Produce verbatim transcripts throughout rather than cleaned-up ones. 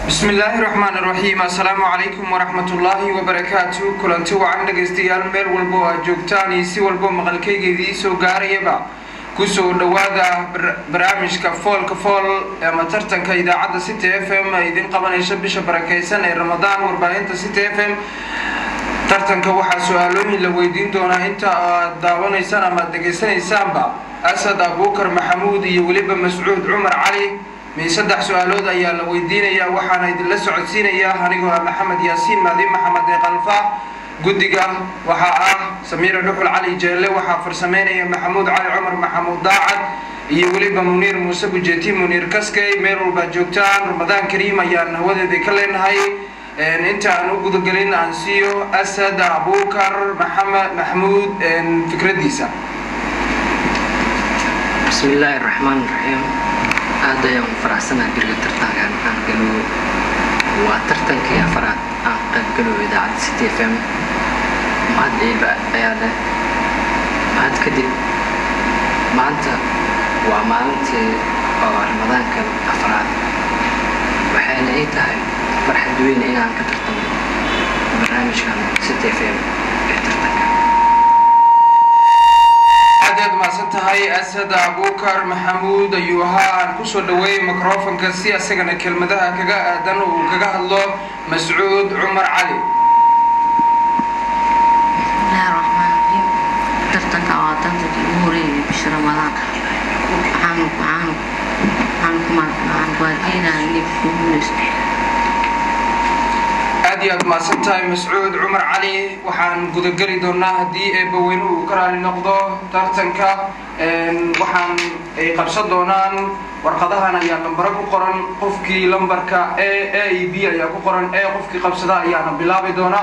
بسم الله الرحمن الرحيم السلام عليكم ورحمة الله وبركاته كلنتي وعن دغستيال ميل walbo aad joogtaan si walbo maqalkaygeedii soo gaarayba ku soo dhawaada barnaamijka foolka fool ama tartanka idaacada City F M ay idin qabanayso bisha barakeysan ee Ramadaan warbaahinta City F M tartanka waxa su'aalooyin la weydiin doonaa inta aad daawanaysaan ama dhageysanaysaanba Asad Abubakar Maxamuud iyo waliba Mas'uud Umar Ali من صدح سؤالات أيها الويدين يا وحنا يدل سعودين يا هنيجوا محمد ياسين مادي محمد قلفا جدّجا وحاء سمير الرحل علي جلّة وحاء فرسمين يا محمود علي عمر محمود داعد يولي بمنير موسى بجتي منير كسكي ميرو بجوكتان رمضان كريم يا نهود ذكرين هاي أنت أنا أقول قلنا أنسيو أسد أبوكر محمد محمود فكرة ديسا بسم الله الرحمن الرحيم هذا يوم فرحنا برجع ترتاح عن عن قالوا وترتاح كي فرح عن قالوا إذاعة سيتي إف إم ما أدري بقى يعني ما أدري كده ما أنت وما أنت رمضان كان أفراد وحين إيه تاعي فرح دوين إيه عن كترتاح برنامج كان سيتي إف إم ترتاح عدد ما سنتهاي أسد أبوكر محمود أيها كسر دوي ميكروفون كسي أسجن كلمة ده كجا دن وكجا الله مسعود عمر علي. بسم الله الرحمن الرحيم. ترتن كعادات الأموري بشر رمضان. عن عن عن كمان عن قادينا اللي بيقولوا أديات ما سنتهاي مسعود عمر علي وحن قد قري دونا هدي بوينو كرال النقضة ترتنكا وحن قبصة دونان ورقدها أنا يا لمبرك قرن قفكي لمبركا A A B يا قرن A قفكي قبصة يا نبلا بدونا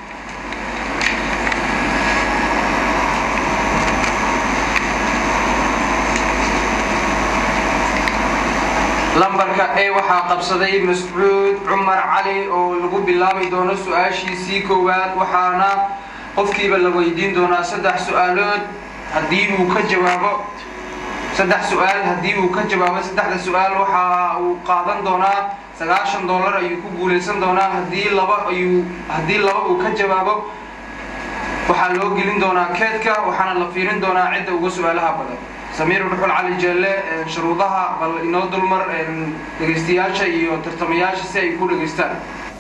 لمبركا أي وحا قبصدي مسعود عمر علي أو لغو بالله دونا سؤاشي سيكوات وحانا قفكي بالويدين دونا سدح سؤالات هديو كجوابه سدح سؤال هديو كجوابه سدح السؤال وحا وقادن دونا سغاشن دولار أيو كقوليسن دونا هدي لبا أيو هدي لبا وكجوابه وحا لو قلين دونا كيدكا وحانا لفيرين دونا عدة وسؤالها بدل سمير الرحل علي جلّة شروطها بل إنه دلمر دقيستياش أيو ترتمياش سي يكون دقيستان.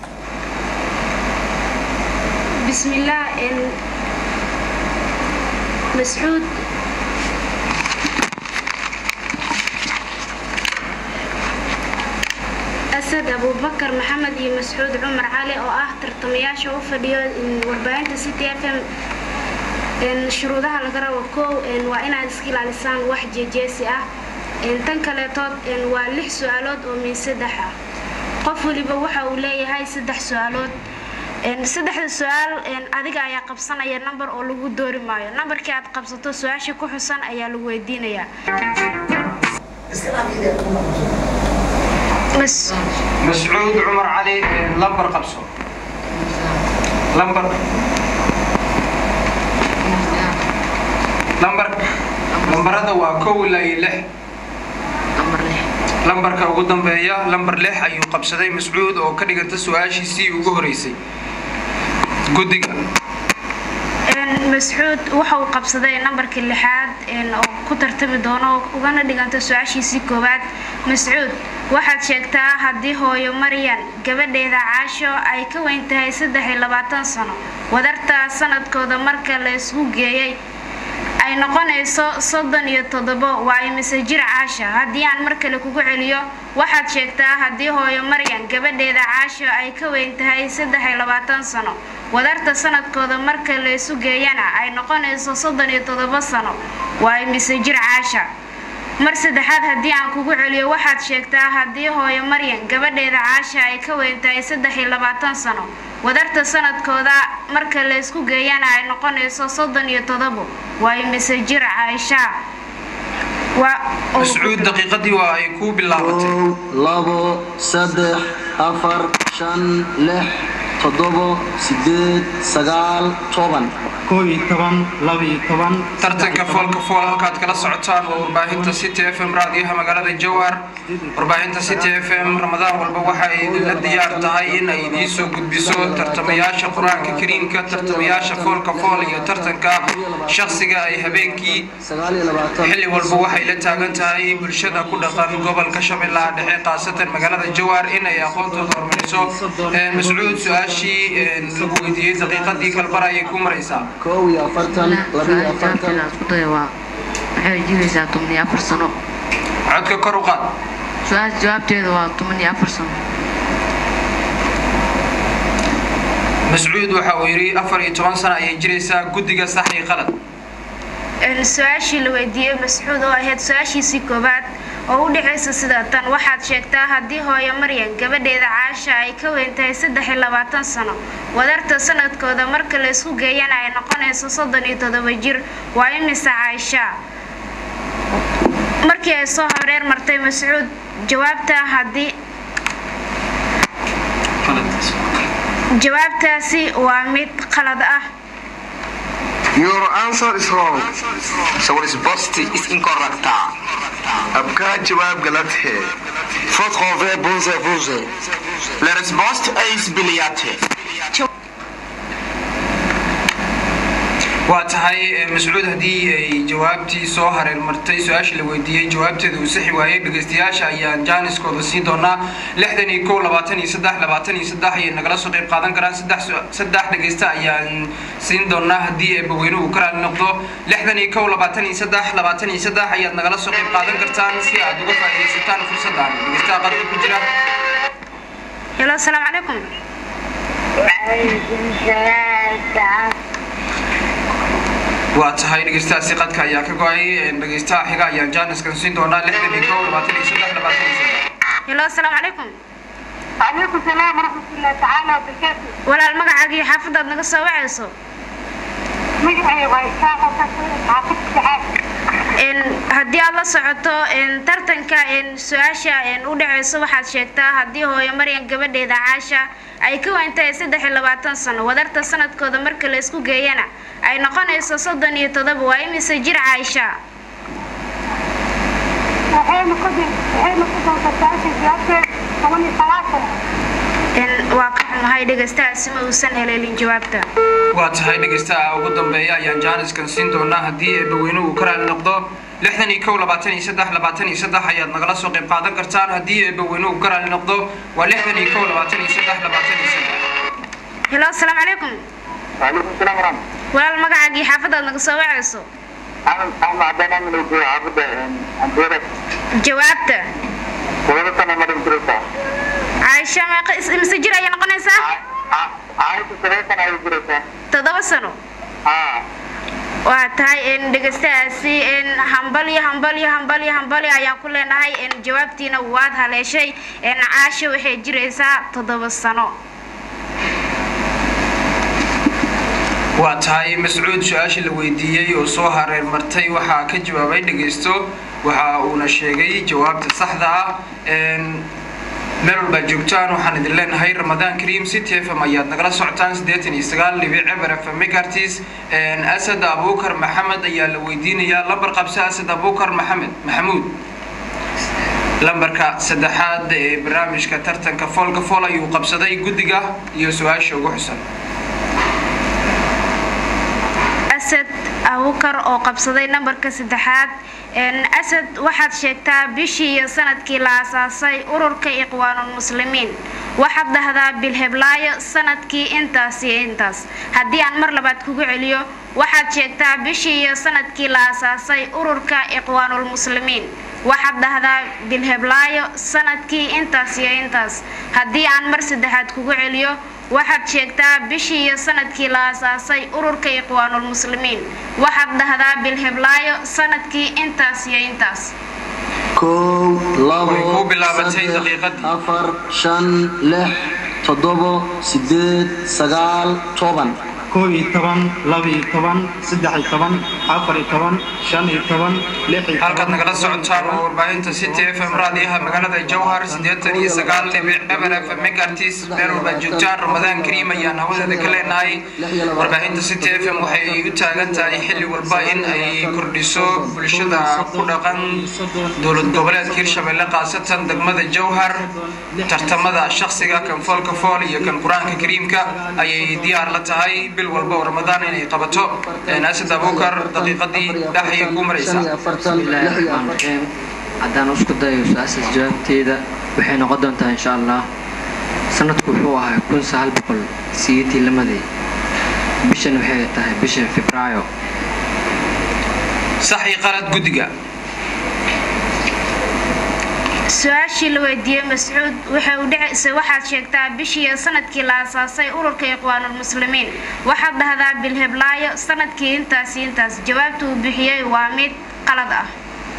بسم الله مسعود أسد أبو بكر محمد مسعود عمر علي أو آه ترتمياش وفديو وربعين سيتي إف إم إن شروطها لقرا وكو إن وإن عسكيل على لسان واحد جيسي أه إن تنكلتات إن والح سؤالات ومن سدحة قفوا اللي بوحة ولاي هاي سدح سؤالات إن سدح السؤال إن أذيك أيا قبصان أيا نمبر أو لو دوري مايو نمبر كي قبصته سؤال شكو حسن أيا لو يدين أيا مس مسعود عمر علي لمبر قبصه لمبر لمبر لمبر هذا وكو ولا يلح لمبر لح لمبر كقدام بيا لمبر لح أيو قبصدي مسعود أو كدي قلت سؤال شيء سي وجهريسي جدّجا مسعود وحو قبصدي نمبر كل حد إن أو كتر تبدونه وجانا دي قلت سؤال شيء سي كوبات مسعود واحد شكتا هدي هو يوم مريان قبل إذا عاشوا أي كوين تهي سدح لبعتان سنة ودرت سنة كذا مركز لسوق جاي ay noqonayso soddon iyo toddoba waa imise jir caasha hadii aan marka la kugu celiyo waxaad sheegtaa hadii hooyo Maryan gabadheeda caasho ay ka weyn tahay saddex iyo labaatan sano wadarta sanadkooda marka la isu geeyana ay noqonayso soddon iyo toddoba sano waa imise jir caasha mar saddexaad hadii aan kugu celiyo waxaad sheegtaa hadii hooyo Maryan gabadheeda caasha ay ka weyn tahay saddex iyo labaatan sano wadarta sanadkooda marka la isku geeyana ay noqonayso soddon iyo toddoba waa imise jir caasha waa مسعود دقيقتي وأيكو بالله لابو صدح أفر شن لح تضبو سديد سجال طبعا كوي طبعا لبي طبعا tartanka foolka fool halkaad kala socotaan waa warbaahinta City F M raadiyaha magaalada Jowhar warbaahinta City F M Ramadaan walba waxa ay la diyaar tahay in ay idin soo gudbiso tartamayaasha Quraanka Kariimka tartamayaasha foolka fool iyo tartanka shakhsiga ay habeenkii xilli walba waxay la taagan tahay bulshada ku dhaqan gobolka Shabeellaha Dhexe qaasatan magaalada Jowhar in ay aqoontooda hormariso mas'uud su'aashi lagu weydiiyay daqiiqadii kalbar ay ku maraysaa كوي أفرتن لبي أفرتن waxay jiraysaa toban iyo afar sano codka kor u qaad su'aal jawaabteedu waa toban iyo afar sano mas'uud waxa uu yiri afar iyo toban sano ayay jiraysaa gudiga sax iyo qalad in su'aashii la weydiiyay mas'uud oo ahayd su'aashiisii koobaad oo u dhexeysa sida tan waxaad sheegtaa haddii hooyo Maryam gabadheeda Caasha ay ka weyn tahay saddex iyo labaatan sano wadarta sanadkooda marka la isku geeyana ay noqonayso soddon iyo toddoba jir waa imisa Caasha markii ay soo horeer martay mas'uud jawaabta haddii jawaabtaasi waa mid qalad ah Your answer is wrong. So response is incorrect. आपका जवाब गलत है. Faute convert vous et vous. La réponse est biliate. waa tahay mas'uud hadii ay jawaabtii soo hareen martay su'aashii la weydiiyay jawaabteedu uu sax waayay dhageystayaasha ayaan jaaniskooda siin doonaa lixdan iyo kow labaatan iyo saddex labaatan iyo saddex ay nagala soo qayb qaadan karaan saddex saddex dhageysta ayaan siin doonaa hadii ay baweynuhu ka raali noqdo lixdan iyo kow labaatan iyo saddex labaatan iyo saddex ayaad nagala soo qayb qaadan kartaan si aad uga faa'iideysataan fursaddan dhageystaha qadka ku jira hello assalaamu calaykum waa tahay dhageystayaasha qadka ayaa ka go'ay dhageystaha xiga ayaan jaaniskan siin doonaa lixdan iyo kow labaatan iyo saddex labaatan iyo saddex hello assalaamu calaykum عليكم السلام ورحمة الله تعالى وبركاته. walaal magacaaga iyo xaafadaad naga soo wacayso مجمعي وإساقة عاقب سعاد. in haddii aad la socoto in tartanka in su'aasha in u dhaceyso waxaad sheegtaa haddii hooyo Maryam gabadheeda Caasha ay ka weyn tahay saddex iyo labaatan sano wadarta sanadkooda marka la isku geeyana ay noqonayso soddon iyo toddoba waa imisa jir Caasha وحين قدر وحين قدر فتاة زيادة ثمانية ثلاثة. in waa ka xumahay dhageystayaasha ma uusan heleelin jawaabta waa tahay dhageystaha ugu dambeeya ayaan jaaniskan siin doonaa haddii ay baweynuhu ka raali noqdo lixdan iyo kow labaatan iyo saddex labaatan iyo saddex ayaad nagala soo qayb qaadan kartaan haddii ay baweynuhu ka raali noqdo waa lixdan iyo kow labaatan iyo saddex labaatan iyo saddex hello assalaamu calaykum عليكم السلام ورحمة. walaal magacaaga iyo xaafadaad naga soo wacayso أنا أنا عبدنا من الجو عبد عبد jawaabta ولا أنا مريم دراسة. Caasha meeqa imisa jir ayay noqonaysaa عايز دراسة أنا دراسة. toddoba sano آه. waa tahay in dhageystayaasi in hambali hambali hambali hambali ayaan ku leenahay in jawaabtiina waad haleeshay in Caasha waxay jiraysaa toddoba sano waa tahay mas'uud su'aashii la weydiiyay oo soo hareer martay waxaa ka jawaabay dhageysto waxa uuna sheegay jawaabta saxda ah een meel walba joogtaan waxaan idin leenahay Ramadaan Kariim City F M ayaad nagala socotaan siddeetan iyo sagaal dhibic eber F M Megahertz een Asad Abuukar Maxamed ayaa la weydiinayaa lambar qabsa Asad Abuukar Maxamed Maxamuud lambarka saddexaad ee barnaamijka tartanka foolka fool ayuu qabsaday gudiga iyo su'aasha ugu xusan Asad Abuukar oo qabsaday lambarka saddexaad in Asad waxaad sheegtaa bishii iyo sanadkii la aasaasay ururka Ikhwaanul Muslimiin waxaad dhahdaa bil Heblaayo sanadkii intaas iyo intaas haddii aan mar labaad kugu celiyo waxaad sheegtaa bishii iyo sanadkii la aasaasay ururka Ikhwaanul Muslimiin waxaad dhahdaa bil Heblaayo sanadkii intaas iyo intaas haddii aan mar saddexaad kugu celiyo waxaad sheegtaa bishii iyo sanadkii la aasaasay ururka Ikhwaanul Muslimiin waxaad dhahdaa bil Heblaayo sanadkii intaas iyo intaas كو way ku لابو bilaabatay daqiiqadii أفر شن لح تضبو سديد سقال طوبان koob iyo toban laba iyo toban saddex iyo toban afar iyo toban shan iyo toban lix iyo halkaad nagala socotaan oo warbaahinta City F M raadiyaha magaalada Jowhar siddeetan iyo sagaal dhibic eber F M megahertz meel walba joogtaan Ramadaan Kariim ayaan hawada ka leenahay warbaahinta City F M waxay u taagan tahay xilli walba in ay kordhiso bulshada ku dhaqan dowlad goboleedka Hirshabelle qaasatan degmada Jowhar tartamada shakhsiga kan foolka fool iyo kan Quraanka Kariimka ayay diyaar la tahay bil walba Ramadaan inay qabato Naasir Abukar daqiiqadii dhaxay ku maraysa haddaan isku dayo su-aashaas jawaabteeda waxay noqon doontaa insha allah sanadku wuxuu ahaa kun sagaal boqol sideetan iyo lamadii bishan waxay tahay bisha Febraayo saxii qalad gudiga su-aashii la weydiiyey Mascuud waxa uu dhacay waxaad sheegtaa bishii sanadkii la aasaasay ururka Ikhwaanul Muslimiin waxaad dhahdaa bil Heblaayo sanadkii intaas intaas jawaabtu uu bixiyay waa mid qalad ah.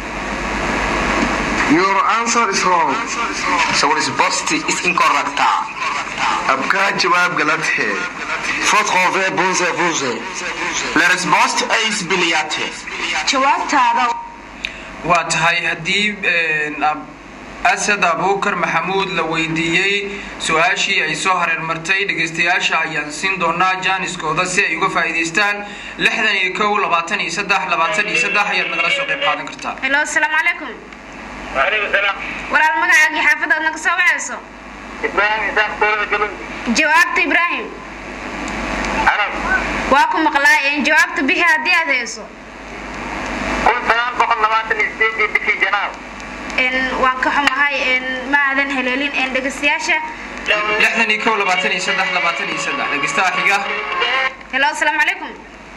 Your answer is wrong. So resposta is incorrect. आपका जवाब गलत है. Fourth cover bonze bonze. La resposta is biliat है. jawaabtaada waa tahay hadii Asad Abukar Maxamuud la weydiiyay su'aashii ay soo hareer martay dhageystayaasha ayaan siin doonaa jaaniskooda si ay uga faa'iideystaan lixdan iyo kow labaatan iyo saddex labaatan iyo saddex ayaad nagala soo qayb qaadan kartaa. Hello assalaamu calaykum. وعليكم السلام. walaal magacaaga xaafadaad naga soo wacayso إبراهيم إسحاق طول الجبل. jawaabta Ibrahim عرب. waa ku maqlaa in jawaabta bixi hadii aad hayso كل سلام بقول نبات الاستيجي بشي جناب. in waan ka xumahay in ma aadan heleelin in dhageystayaasha lixdan iyo kow labaatan iyo saddex labaatan iyo saddex dhageystaha xiga. Hello assalaamu calaykum.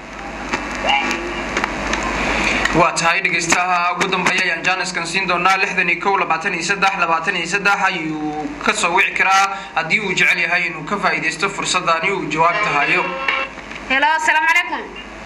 waa tahay dhageystaha ugu dambeeya ayaan jaaniskan siin doonaa lixdan iyo kow labaatan iyo saddex labaatan iyo saddex ayuu ka soo wici karaa haddii uu jecel yahay inuu ka faa'iideysto fursadani uu jawaabta hayo. Hello assalaamu calaykum.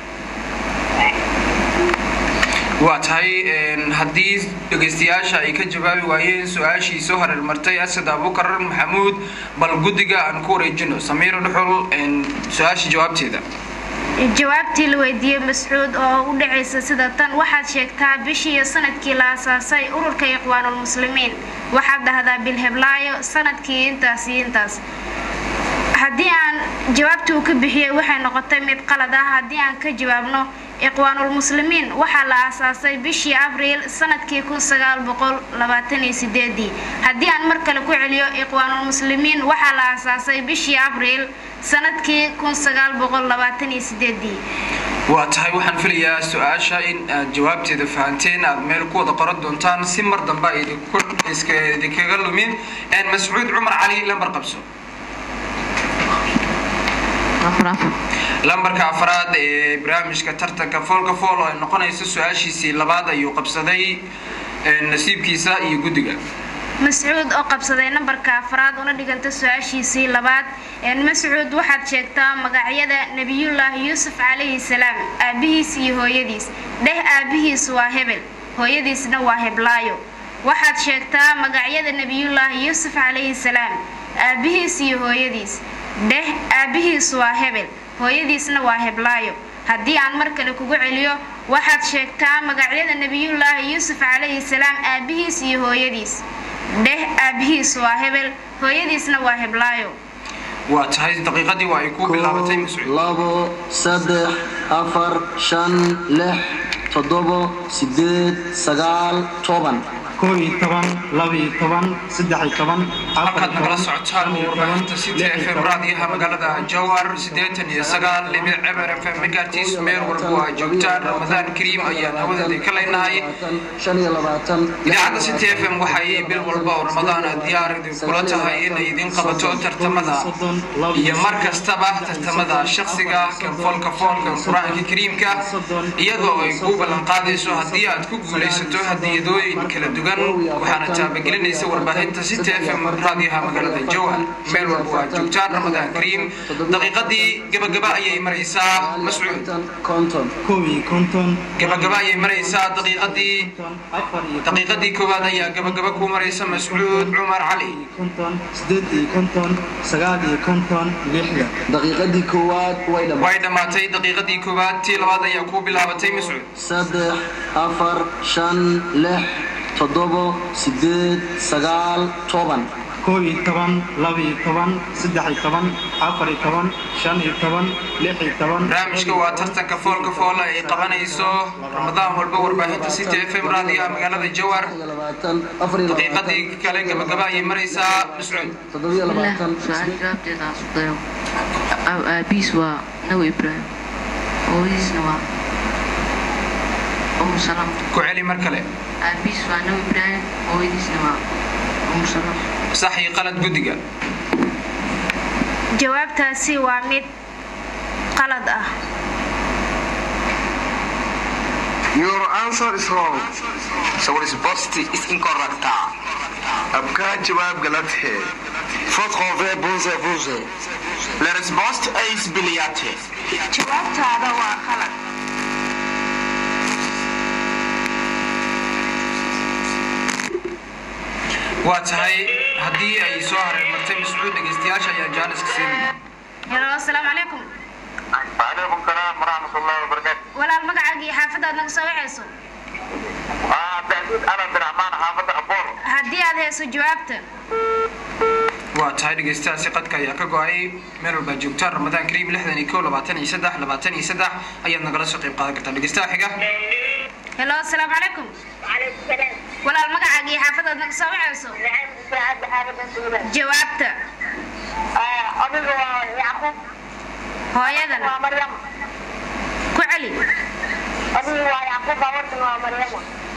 waa tahay haddii dhageystayaasha ay ka jawaabi waayeen su-aashii soo hareer martay Asad Abukar Maxamuud bal guddiga aan ku wareejino Samiiro Dhuxul su-aashii jawaabteeda jawaabtii la weydiiyey Mascuud oo u dhacaysa sida tan waxaad sheegtaa bishii sanadkii la aasaasay ururka Ikhwaanul Muslimiin waxaad dhahdaa bil Heblaayo sanadkii intaas intaas haddii aan jawaabtu ka bixiyay waxay noqotay mid qalad ah haddii aan ka jawaabno Ikhwaanul Muslimiin waxa la aasaasay bishii Abriil sanadkii kun sagaal boqol labaatan iyo siddeed haddii aan mar kale ku celiyo Ikhwaanul Muslimiin waxa la aasaasay bishii Abriil sanadkii kun sagaal boqol labaatan iyo siddeed waa tahay waxaan filayaa su-aasha in aad jawaabteeda fahanteen aad meel ku wada qoran doontaan si mar dambe ay idinkaga lumin Mascuud Cumar Cali lambar qabso lambarka afraad ee barnaamijka tartanka foolka fool oo ay noqonayso su-aashiisii labaad ayuu qabsaday nasiibkiisa iyo guddiga Mascuud oo qabsaday nambarka afraad una dhiganta su-aashiisii labaad Mascuud waxaad sheegtaa magacyada Nabiyullah Yuusuf calayhi salaam aabihiis iyo hooyadiis dheh aabihiis waa Hebel hooyadiisna waa Heblaayo waxaad sheegtaa magacyada Nabiyullah Yuusuf calayhi salaam aabihiis iyo hooyadiis dheh aabihiis waa Hebel hooyadiisna waa Heblaayo haddii aan mar kale kugu celiyo waxaad sheegtaa magacyada Nabiyullah Yuusuf calayhi salaam aabihiis iyo hooyadiis dheh aabihiis waa Hebel hooyadiisna waa Heblaayo waa tahay daqiiqadii waa ay ku bilaabatay Mascuud labo saddex afar shan lix toddoba sideed sagaal toban koob iyo toban laba iyo toban saddex iyo toban halkaad nagala socotaan warbaahinta City F M raadiyaha magaalada Jowhar siddeetan iyo sagaal dhibic eber F M megahertz meel walba waa joogtaan Ramadaan Kariim ayaan hawada ka leenahay shan iyo labaatan idaacadda City F M waxay bil walba oo Ramadaan diyaar idin kula tahay in ay idin qabato tartamada iyo mar kastaba tartamada shakhsiga kan foolka foolka Quraanka Kariimka iyadoo ay ku ballan qaadayso haddii aad ku guuleysato hadiyadooyin kala duwan sugan waxaana taabagelinaysa warbaahinta City F M raadiyaha magaalada Jowhar meel walba waa joogtaan Ramadaan Kariim daqiiqadii gabagaba ayay maraysaa Mas'uud konton koobi konton gabagaba ayay maraysaa daqiiqadii daqiiqadii koowaad ayaa gabagaba ku maraysa Mas'uud Umar Ali konton sideed iyo konton sagaal iyo konton lixda daqiiqadii koowaad way dhamaatay way dhamaatay daqiiqadii koowaad tii labaad ayaa ku bilaabatay Mas'uud saddex afar shan lix toddobo sideed sagaal toban koob iyo toban laba iyo toban saddex iyo toban afar iyo toban shan iyo toban lix iyo toban barnaamijka waa tartanka foolka foola ay qabanayso Ramadaan walba warbaahinta City F M raadiyaha magaalada Jowhar daqiiqadii kale gabagaba ayay maraysaa Mas'uud toddoba labaatan su'aal jawaabteeda aan isku dayo aabiis waa Nawi Ibrahim hooyadiisna waa Umm Salam ku celi mar kale aabiis waa Nawi Ibrahim hooyadiisna waa Umm Salam صح qalad gudiga jawaabtaasi waa mid qalad ah Your answer is wrong. So resposta is incorrect. आपका जवाब गलत है. Faute convert vous et vous. La réponse est biliate. jawaabtaada waa qalad waa tahay hadii ay soo haray martay Mas'uud dhageystayaasha ayaa jaanis ka siinay hello assalaamu calaykum وعليكم السلام ورحمة الله وبركاته. walaal magacaaga iyo xaafadaad naga soo wacayso آه تأكيد أنا عبد الرحمن حافظ أبور. haddii aad hayso jawaabta waa tahay dhageystayaasha qadka ayaa ka go'ay meel walba joogtaan Ramadaan Kariim lixdan iyo kow labaatan iyo saddex labaatan iyo saddex ayaad nagala soo qayb qaadan kartaa dhageystaha xiga hello assalaamu calaykum وعليكم السلام walaal magacaaga iyo xaafadaad naga soo wacayso نعم سعد حافظ السودان jawaabta أبيض يعقوب hooyadana ومريم ku celi أبيض يعقوب ومريم ومريم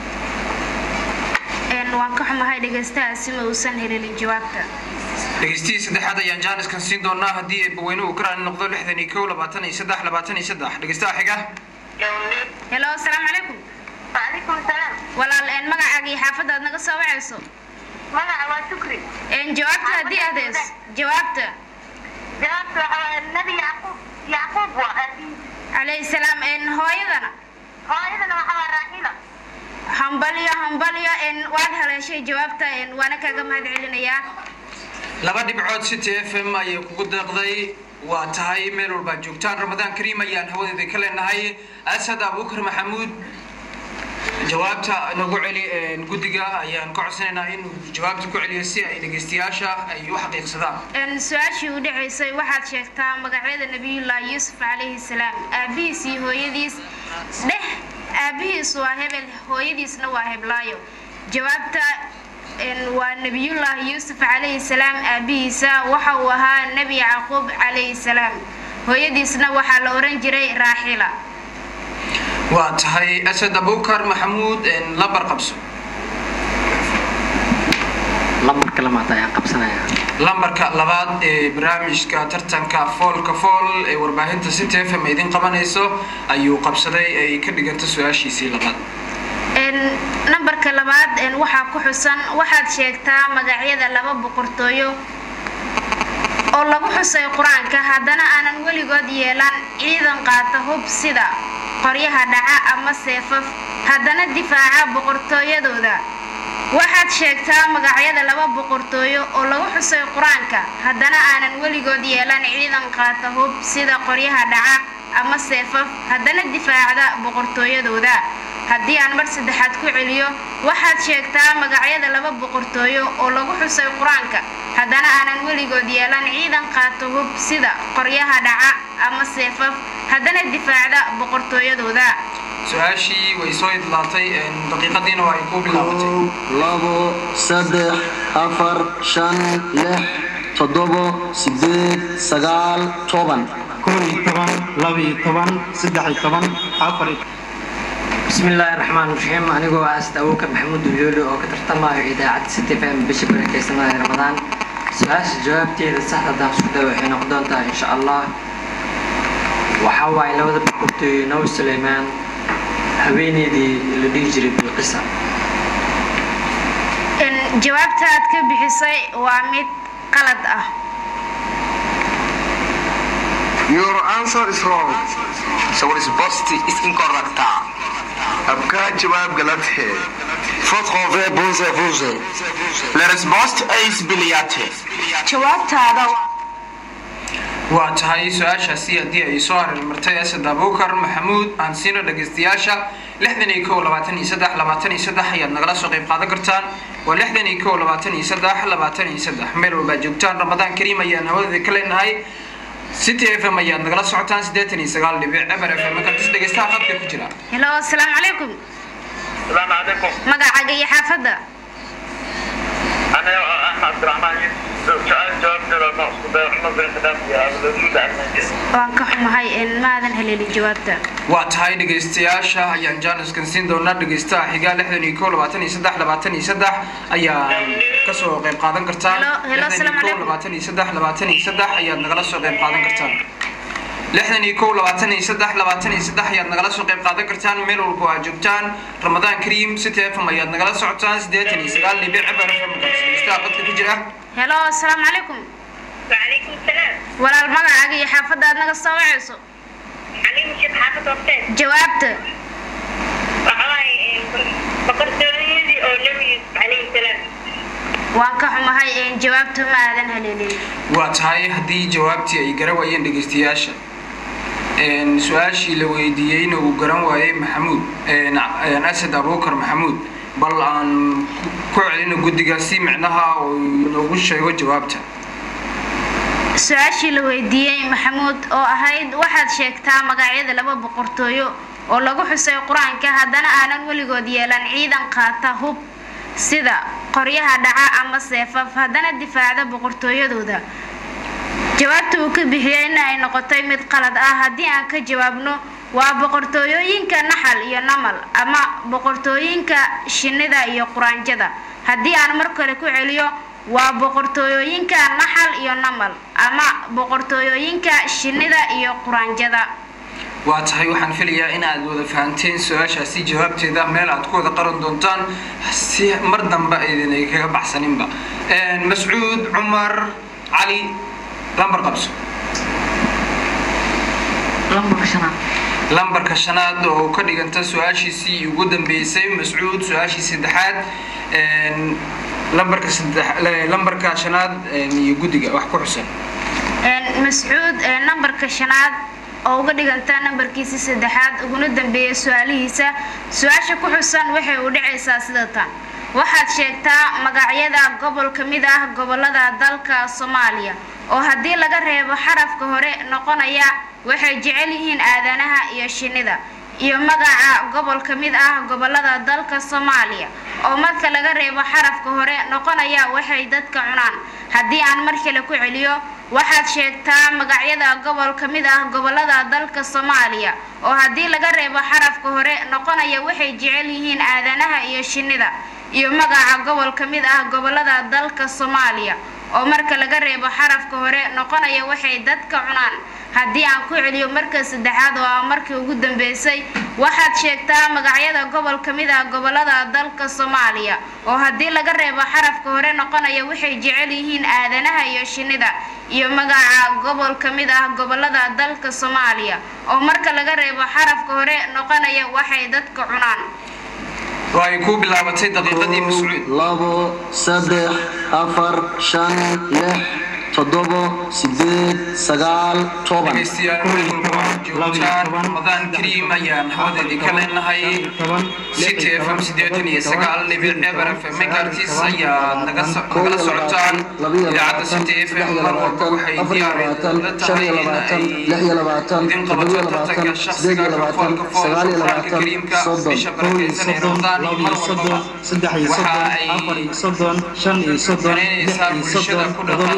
een waan ka xumahay dhageystahaasi ma uusan helin jawaabta dhageystiyi saddexaad ayaan jaaniskan siin doonaa haddii ay baweynuhu ka raali noqdo lixdan iyo kow labaatan iyo saddex labaatan iyo saddex dhageystaha xiga hello assalaamu calaykum وعليكم السلام walaal een magacaaga iyo xaafadaad naga soo wacayso ماذا هو شكري een jawaabta haddii aad hayso jawaabta جوابت النبي يعقوب يعقوب وأبي calayhi salaam een hooyadana هذا وحوى الراحلة hambalyo hambalyo een waad haleeshay jawaabta een waana kaaga mahad celinayaa laba dhibcood City F M ayay kugu deeqday waa tahay meel walba joogtaan Ramadaan Kariim ayaan hawadeeda ka leenahay Asad Abuukar Maxamuud jawaabta nagu celi een gudiga ayaan ka codsanaynaa in jawaabta ku celiyo si ay dhageystayaasha ay u xaqiiqsadaan een su'aashii u dhaceysay waxaad sheegtaa magacyada nabiyullaahi yuusuf calayhi salaam aabihiis iyo hooyadiis dheh aabihiis waa hebel hooyadiisna waa heblaayo jawaabta een waa nabiyullaahi yuusuf calayhi salaam aabihiisa waxa uu ahaa nebi yacquub calayhi salaam hooyadiisna waxaa la oran jiray raaxila waa tahay Asad Abuukar Maxamuud een lambar qabso lambarka lamaad ayaan qabsanayaa lambarka labaad ee barnaamijka tartanka foolka fool ee warbaahinta City F M idin qabanayso ayuu qabsaday ay ka dhiganta su'aashiisii labaad een nambarka labaad een waxa ku xusan waxaad sheegtaa magacyada laba boqortooyo oo lagu xusay quraanka haddana aanan weligood yeelan ciidan qaata hub sida qoryaha dhaca ama seefaf haddana difaaca boqortooyadooda waxaad sheegtaa magacyada laba boqortooyo oo lagu xusay quraanka haddana aanan weligood yeelan ciidan qaata hub sida qoryaha dhaca ama seefaf haddana difaacda boqortooyadooda haddii aan mar saddexaad ku celiyo waxaad sheegtaa magacyada laba boqortooyo oo lagu xusay quraanka haddana aanan weligood yeelan ciidan qaata hub sida qoryaha dhaca ama seefaf haddana difaacda boqortooyadooda su'aashii way soo idlaatay een daqiiqadiina waa ay ku bilaabatay labo saddex afar shan lix toddobo sideed sagaal toban koob iyo toban laba iyo toban saddex iyo toban afar iyo بسم الله الرحمن الرحيم أنا جو أسد أبوك محمود الجولي أو كترت معه إذاعة ستي فهم بشكل كيسنا رمضان سؤال جوابتي للصحة ده سودا وحين قدرتها إن شاء الله وحواي لو ذبحت نو سليمان هبيني دي اللي بيجري بالقصة jawaabta aad ka bixisay waa mid qalad ah. Your answer is wrong. So resposta is incorrect. आपका जवाब गलत है. Faute convert bonze bonze. La resposta is biliate. jawaabtaada waa tahay su-aashaasi haddii ay soo hareermartay Asad Abuukar Maxamuud aan siino dhageystayaasha lixdan iyo kow labaatan iyo saddex labaatan iyo saddex ayaad nagala soo qayb qaadan kartaan. waa lixdan iyo kow labaatan iyo saddex labaatan iyo saddex meel walba joogtaan. Ramadaan Kariim ayaan hawada ka leenahay. City F M ayaad nagala socotaan siddeetan iyo sagaal dhibic eber F M markaad dhageystaha qadka ku jira. hello assalaamu calaykum. السلام عليكم. magacaaga iyo xaafadda أنا أحمد عبد الرحمن سؤال جواب جرى المقصود عمر بن خدام يا أبو الوجود عندنا. waan ka xumahay in maadan helin jawaabta. waa tahay dhageystayaasha ayaan jaaniskan siin doonaa. dhageystaha xiga lixdan iyo kow labaatan iyo saddex labaatan iyo saddex ayaa ka soo qayb qaadan kartaan. Hello, assalaamu calaykum. labaatan iyo saddex labaatan iyo saddex ayaad nagala soo qayb qaadan kartaan. lixdan iyo kow labaatan iyo saddex labaatan iyo saddex ayaad nagala soo qayb qaadan kartaan meel walba aad joogtaan. Ramadaan Kariim City F M ayaad nagala socotaan siddeetan iyo sagaal dhibic eber F M markaad dhageystaha qadka ku jira. hello assalaamu calaykum. وعليكم السلام. walaal magacaaga iyo xaafadda aad naga soo wacayso. عليم شيخ حافظ وقتين. jawaabta وحواي بقرتوني أو نبي عليه السلام. waan ka xumahay in jawaabta ma aadan helin. waa tahay haddii jawaabtii ay garan waayeen dhageystayaasha een su-aashii la weydiiyeyna uu garan waayey Maxamuud een Asad Abuukar Maxamuud bal aan ku celino guddigaasi micnaha oo inoogu sheego jawaabta. su-aashii la weydiiyey Maxamuud oo ahayd waxaad sheegtaa magacyada laba boqortooyo oo lagu xusay quraanka haddana aanan weligood yeelan ciidan qaata hub sida qoryaha dhaca ama seefaf haddana difaacda boqortooyadooda. jawaabta uu ka bixiyeyna ay noqotay mid qalad ah. haddii aan ka jawaabno waa boqortooyooyinka naxal iyo namal ama boqortooyinka shinnida iyo quraanjada. haddii aan mar kale ku celiyo waa boqortooyooyinka naxal iyo namal ama boqortooyooyinka shinnida iyo quraanjada. waa tahay waxaan filayaa in aad wada fahanteen su-aashaasi jawaabteeda meel aad ku wada qaran doontaan si mar dambe idin ay kaga baxsaninba. een Mascuud Cumar Cali lambar qabso. lambarka shanaad lambarka shanaad oo ka dhiganta su-aashiisii ugu dambeysay. Mascuud su-aashii saddexaad een lambarka saddex lambarka shanaad iyo guddiga wax ku xusan. een Mascuud ee nambarka shanaad oo uga dhiganta nambarkiisa saddexaad uguna dambeeyay su'aalihiisa. su-aasha ku xusan waxay u dhacaysaa sida tan: waxaad sheegtaa magacyada gobol ka mid ah gobolada dalka Soomaaliya oo haddii laga reebo xarafka hore noqonaya waxay jecel yihiin aadanaha iyo shinnida, iyo magaca gobol ka mid ah gobolada dalka Soomaaliya oo marka laga reebo xarafka hore noqonaya waxay dadka cunaan. haddii aan mar kale ku celiyo waxaad sheegtaa magacyada gobol ka mid ah gobolada dalka Soomaaliya oo haddii laga reebo xarafka hore noqonaya waxay jecel yihiin aadanaha iyo shinnida, iyo magaca gobol ka mid ah gobolada dalka Soomaaliya oo marka laga reebo xarafka hore noqonaya waxay dadka cunaan. haddii aan ku celiyo marka saddexaad oo markii ugu dambeysay waxaad sheegtaa magacyada gobol ka mid ah gobolada dalka Soomaaliya oo haddii laga reebo xarafka hore noqonaya waxay jecel yihiin aadanaha iyo shinnida, iyo magaca gobol ka mid ah gobolada dalka Soomaaliya oo marka laga reebo xarafka hore noqonaya waxay dadka cunaan. way ku bilaabatay daqiiqadii Mascuud. labo saddex afar shan lix toddobo sideed sagaal toban. dhegeystayaal meel walba aad joogtaan. Ramadaan Kariim ayaan hawadeedii ka leenahay. City F M siddeetan iyo sagaal dhibic eber F M megahertz ayaad nagala socotaan. idaacadda City F M mar walba waxay diyaar u tahay in ay idin qabato tartanka shakhsiga foolka foolka Qur'aanka Kariimka bisha barakeysan ee Ramadaan iyo mar walba waxa ay soddon shan iyo soddon bulshada ku dhaqan gobolka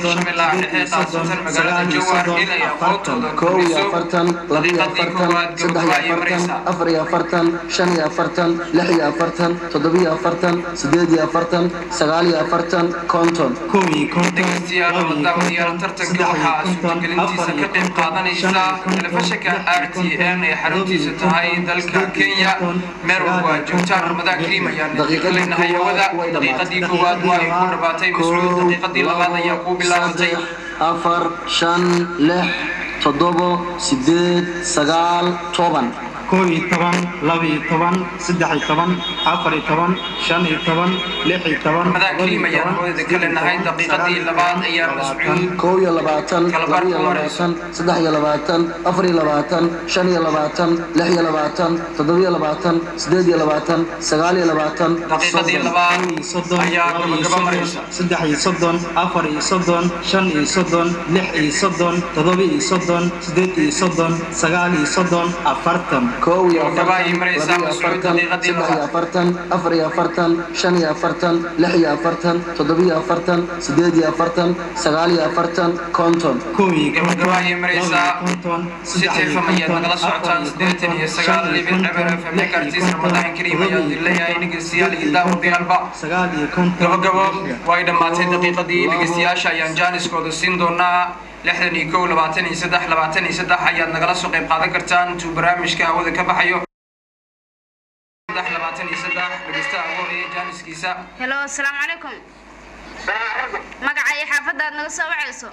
shabeellaha dhexe qaasatan magaalada jowhar inay aqoontooda kow iyo kordhiso afartan laba iyo afartan saddex iyo afartan afar iyo afartan shan iyo afartan lix iyo afartan toddoba iyo afartan sideed iyo afartan sagaal iyo afartan konton dhegeystayaal daawadayaal tartanka waxaa suurtagelintiisa ka qayb qaadanaysa telefishinka r t n ee xaruntiisa tahay dalka kenya meel walba joogtaan ramadaan kariim ayaan leenahay hawada daqiiqadii koowaad waa ay ku dhawaatay mascuud daqiiqadii labaad ayaa ku bilaabatay afar shan lix toddobo sideed sagaal toban kow iyo toban laba iyo toban saddex iyo toban afar iyo toban shan iyo toban lix iyo toban ramadaan kariim ayaan hawada ka leenahay daqiiqadii labaad ayaa mascuud kow iyo labaatan laba iyo labaatan saddex iyo labaatan afar iyo labaatan shan iyo labaatan lix iyo labaatan toddoba iyo labaatan sideed iyo labaatan sagaal iyo labaatan daqiiqadii labaad ayaa gabagaba maraysa saddex iyo soddon afar iyo soddon shan iyo soddon lix iyo soddon toddoba iyo soddon sideed iyo soddon sagaal iyo soddon afartan kow iyo afartan laba iyo afartan saddex iyo afartan afar iyo afartan shan iyo afartan lix iyo afartan toddoba iyo afartan sideed iyo afartan sagaal iyo afartan konton gabagaba ayay maraysaa si teefam ayaad nagala socotaan siddeetan iyo sagaal libin eber f m kartiis ramadaan kariim ayaad leeyahay dhegeystayaal iyo daawadayaalba gabagabo way dhammaatay daqiiqadii dhegeystayaasha ayaan jaaniskooda siin doonaa lixdan iyo kow labaatan iyo saddex labaatan iyo saddex ayaad nagala soo qayb qaadan kartaan intuu barnaamijka hawada ka baxayo labaatan iyo saddex dhegeystaha ugu horeeya jaaniskiisa helo asalaamu calaykum magaca iyo xaafadda aad naga soo wacayso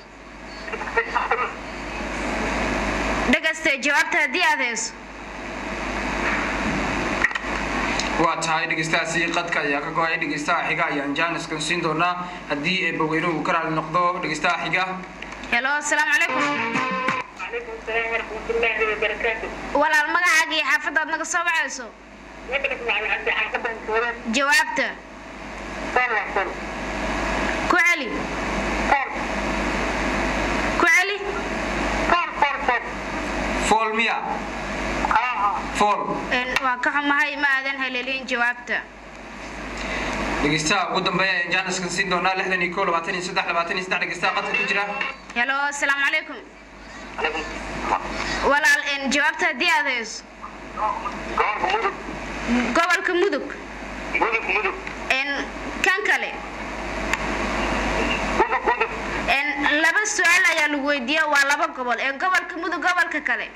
dhegeyste jawaabta haddii aad hayso waa tahay dhegeystahaasi qadka ayaa ka go-ay dhegeystaha xiga ayaan jaaniskan siin doonaa haddii eebbaweynuhu ka raali noqdo dhegeystaha xiga helo asalaamu calaykum عليكم السلام ورحمة الله وبركاته. walaal magacaaga iyo xaafadda aad naga soo wacayso نقدر مع عندي عقبة كورة jawaabta صار صار ku celi صار ku celi صار صار صار fool miya آه fool Een, waa ka xumahay ma aadan haleelin jawaabta dhegeystaha ugu dambeeya ayaan jaaniskan siin doonaa lixdan iyo kow labaatan iyo saddex labaatan iyo saddex dhegeystaha qadka ku jira helo asalaamu calaykum عليكم walaal een, jawaabta haddii aad hayso قارب مدك gobolka mudug مدك مدك een, kan kale مدك مدك een, laba su-aal ayaa lagu weydiiya waa laba gobol ee gobolka mudug gobolka kale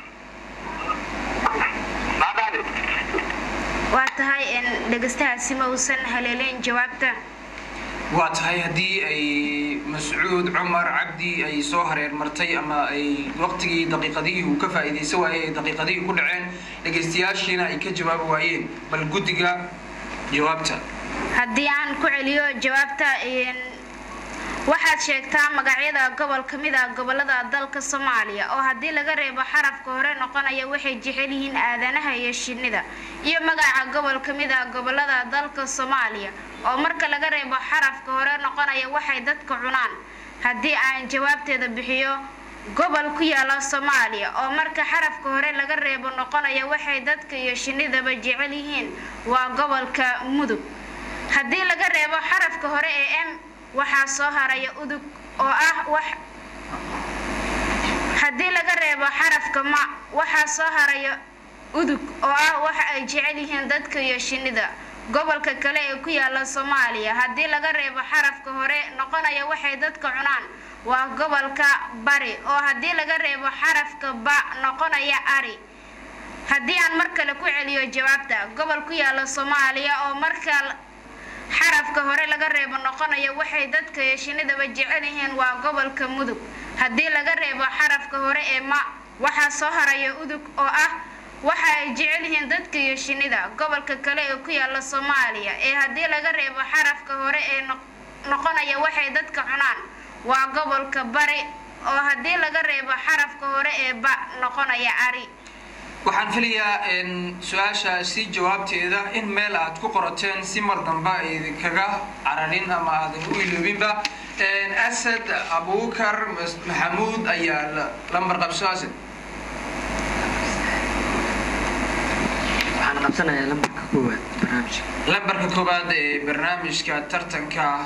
ما بعد waa tahay een, dhegeystahaasi ma uusan haleelin jawaabta waa tahay haddii ay mascuud cumar cabdi ay soo hareer martay ama ay waqtigii daqiiqadihii uu ka faa'iidaysan waayey ay daqiiqadihii ku dhaceen dhegeystayaashiina ay ka jawaabi waayeen bal guddiga jawaabta haddii aan ku celiyo jawaabta een, waxaad sheegtaa magacyada gobol ka mid ah gobolada dalka soomaaliya oo haddii laga reebo xarafka hore noqonaya waxay jecel yihiin aadanaha iyo shinnida iyo magaca gobol ka mid ah gobolada dalka soomaaliya oo marka laga reebo xarafka hore noqonaya waxay dadka cunaan haddii aan jawaabteeda bixiyo gobol ku yaala soomaaliya oo marka xarafka hore laga reebo noqonaya waxay dadka iyo shinnidaba jecel yihiin waa gobolka mudug haddii laga reebo xarafka hore ee m waxaa soo haraya udug oo ah wax haddii laga reebo xarafka ma waxaa soo haraya udug oo ah waxa ay jecel yihiin dadka iyo shinnida gobolka kale ee ku yaala soomaaliya haddii laga reebo xarafka hore noqonaya waxay dadka cunaan waa gobolka bari oo haddii laga reebo xarafka ba noqonaya ari haddii aan mar kale ku celiyo jawaabta gobol ku yaala soomaaliya oo marka xarafka hore laga reebo noqonaya waxay dadka iyo shinnidaba jecel yihiin waa gobolka mudug haddii laga reebo xarafka hore ee ma waxaa soo haraya udug oo ah waxa ay jecel yihiin dadka iyo shinnida gobolka kale ee ku yaala soomaaliya ee haddii laga reebo xarafka hore ee noqonaya waxay dadka cunaan waa gobolka bari oo haddii laga reebo xarafka hore ee ba noqonaya ari waxaan filayaa su-aashaasi jawaabteeda in meel aad ku qorateen si mar damba idinkaga cararin ama aadan u iloobinba asad abubakar maxamuud ayaa lambar qabso asad waxaan qabsanayaa lambarka koowaad barnaamijka lambarka koowaad ee barnaamijka tartanka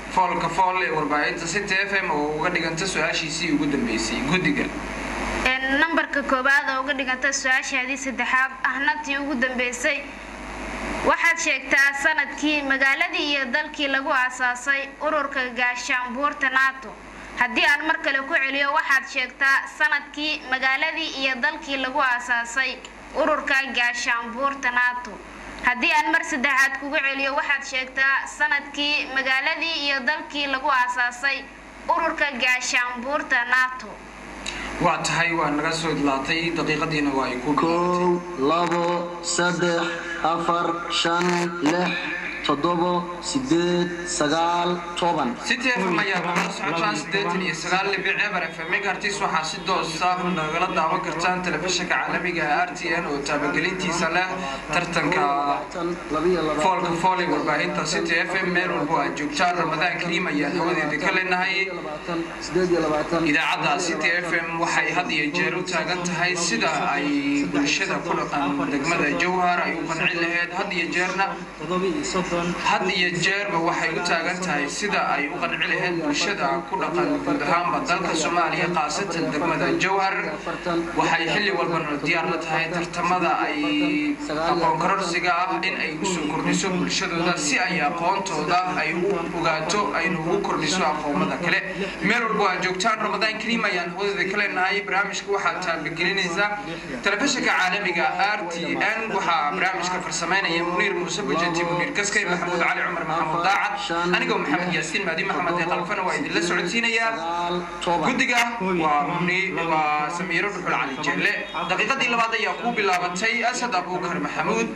foolka fool ee warbaahinta City F M oo uga dhiganta su'aashiisii ugu dambeysay guddiga nambarka koobaad oo uga dhiganta su'aashaadii saddexaad ahnatii ugu dambeysay waxaad sheegtaa sanadkii magaaladii iyo dalkii lagu aasaasay ururka gaashaanbuurta NATO haddii aan mar kale ku celiyo waxaad sheegtaa sanadkii magaaladii iyo dalkii lagu aasaasay ururka gaashaanbuurta NATO haddii aan mar saddexaad kugu celiyo waxaad sheegtaa sanadkii magaaladii iyo dalkii lagu aasaasay ururka gaashaanbuurta NATO waa tahay waa naga soo idlaatay daqiiqadiina waa ay ku kow labo saddex afar shan lix toddobo sideed sagaal toban City F M ayaa nagala socotaan siddeetan iyo sagaal dhibic eber F M gartis waxaa si toos ah nagala daawan kartaan telefishinka caalamiga ah R T N oo taabagelintiisa leh tartanka foolka fool ee warbaahinta City F M meel walba aad joogtaan Ramadaan Kariim ayaa hawadeeda ka leenahay idaacadda City F M waxay had iyo jeer u taagan tahay sida ay bulshada ku dhaqan degmada Jowhar ay u qanci lahayd had iyo jeerna had iyo jeerba waxay u taagan tahay sida ay u qanci lahayd bulshada ku dhaqan guud ahaanba dalka Soomaaliya qaasatan degmada Jowhar waxay xilli walba diyaar la tahay tartamada ay aqoon kororsiga ah in ay u soo kordhiso bulshadooda si ay aqoontooda ay u ogaato ay ugu kordhiso aqoonada kale meel walba aad joogtaan Ramadaan Kariim ayaan hawada ka leenahay barnaamijka waxaa taabagelinaysa telefishinka caalamiga R T N waxaa barnaamijka farsameynaya Muniir Muuse Bujati Muniir Kaskay Maxamuud Cali Cumar Maxamuud Daacad anigoo Maxamed Yaasiin Maadi Maxamed ee qalfana waa idin la socodsiinaya guddiga waa Muniir waa Samiiro Dhuxul Cali Jeelle daqiiqadii labaad ayaa ku bilaabatay Asad Abuukar Maxamuud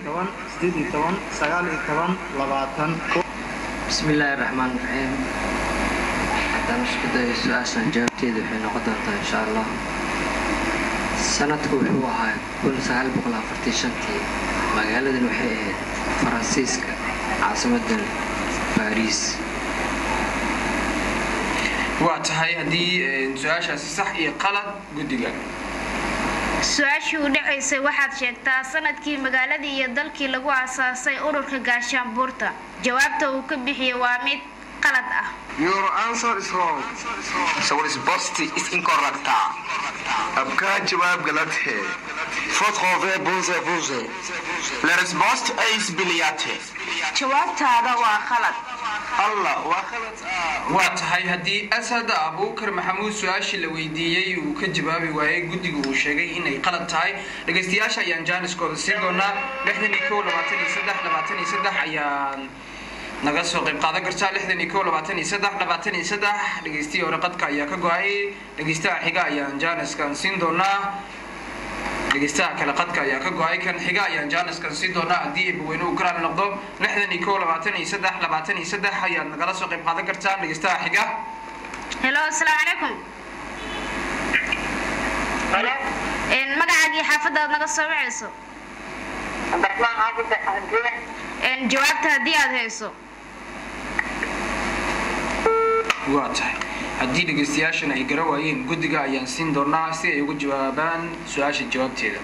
bismillaahi raxmaani raxiim haddaan isku dayo su-aashan jawaabteeda waxay noqon doontaa insha allah sanadku wuxuu ahaa kun sagaal boqol afartan shantii magaaladan waxay ahayd faransiiska caasimadan Paris waa tahay haddii su-aashaasi sax iyo qalad guddiga su-aashii u dhacaysay waxaad sheegtaa sanadkii magaaladii iyo dalkii lagu aasaasay ururka gaashaanbuurta jawaabta uu ka bixiyay waa mid qalad ah Your answer is wrong. So response is incorrect. आपका जवाब गलत है. Faute convert bonze bonze. La réponse is biliate. jawaabtaada waa khalad Allah waa khalad. waa tahay haddii Asad Abuukar Maxamuud su-aashii la weydiiyey uu ka jawaabi waayay guddigu uu sheegay inay qalad tahay dhageystayaasha ayaan jaaniskooda sii doonaa lixdan iyo kow labaatan iyo saddex labaatan iyo saddex ayaan naga soo qayb qaadan kartaa lixdan iyo kow labaatan iyo saddex labaatan iyo saddex dhageystiyi hore qadka ayaa ka go-ay dhageystaha xiga ayaan jaaniskan siin doonaa dhageystaha kale qadka ayaa ka go-ay kan xiga ayaan jaaniskan siin doonaa haddii eebaweyne uu karaal noqdo lixdan iyo kow labaatan iyo saddex labaatan iyo saddex ayaad nagala soo qayb qaadan kartaa dhageystaha xiga hello assalaamu calaykum Hello. een magacaagii xaafadaad naga soo wacayso Abdurrahman Xaafid Xaafid. een jawaabta haddii aad hayso waa tahay haddii dhageystayaashan ay gara waayeen guddiga ayaan siin doonaa si ay ugu jawaabaan su-aasha jawaabteeda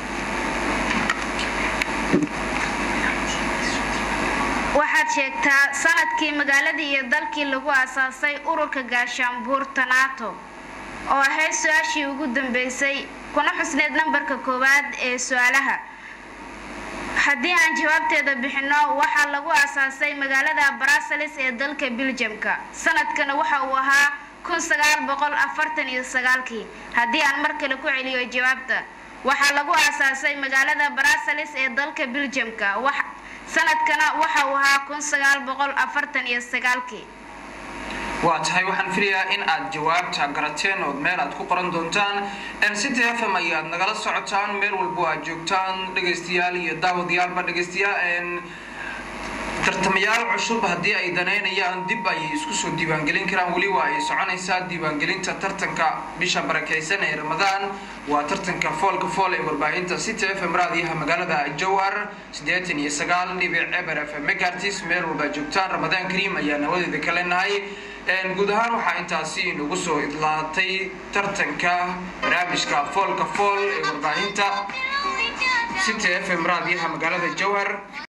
waxaad sheegtaa sanadkii magaaladii iyo dalkii lagu aasaasay ururka gaashaanbuurta NATO oo ahayd su-aashii ugu dambeysay kuna xusneed nambarka koowaad ee su-aalaha haddii aan jawaabteeda bixino waxaa lagu aasaasay magaalada Brussels ee dalka Belgiumka sanadkana waxa uu ahaa kun sagaal boqol afartan iyo sagaalkii haddii aan mar kale ku celiyo jawaabta waxaa lagu aasaasay magaalada Brussels ee dalka Belgiumka sanadkana waxa uu ahaa kun sagaal boqol afartan iyo sagaalkii waa tahay waxaan filayaa in aad jawaabta garateen oo meel aad ku qoran doontaan n City F M ayaad nagala socotaan meel walba aad joogtaan dhageystayaal iyo daawadayaalba dhageystayaal tartamayaal cusub haddii ay daneynayaan dib ay isku soo diiwaangelin karaan weli waa ay soconaysaa diiwaangelinta tartanka bisha barakeysan ee Ramadaan waa tartanka foolka fool ee warbaahinta City F M raadiyaha magaalada Jowhar siddeetan iyo sagaal dhibic eber F M megahertz meel walba joogtaan Ramadaan Kariim ayaa nawadeeda ka leenahay een guud ahaan waxaa intaasi inagu soo idlaatay tartanka barnaamijka foolka fool ee warbaahinta City F M raadiyaha magaalada Jowhar